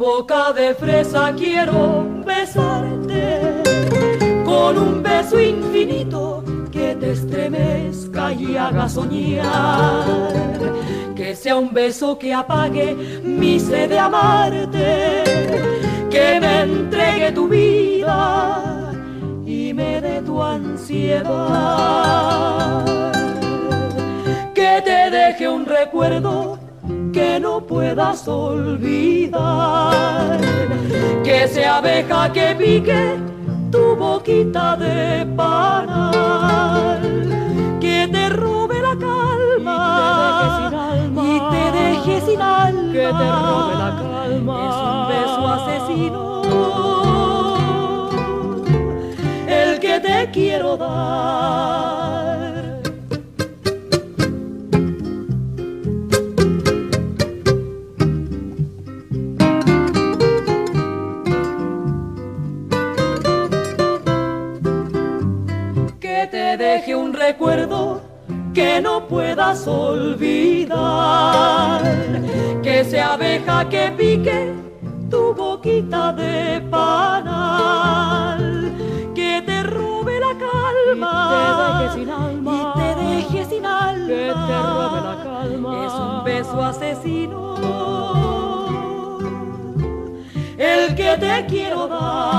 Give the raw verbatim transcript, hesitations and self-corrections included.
boca de fresa quiero besarte, con un beso infinito que te estremezca y haga soñar, que sea un beso que apague mi sed de amarte, que me entregue tu vida y me dé tu ansiedad, que te deje un recuerdo que no puedas olvidar, que sea abeja que pique tu boquita de panal, que te robe la calma y te deje sin alma, que te robe la calma. Es un beso asesino el que te quiero dar. Deje un recuerdo que no puedas olvidar, que sea abeja que pique tu boquita de panal, que te robe la calma y te deje sin alma, y te deje sin alma, que te robe la calma. Es un beso asesino el que te quiero dar.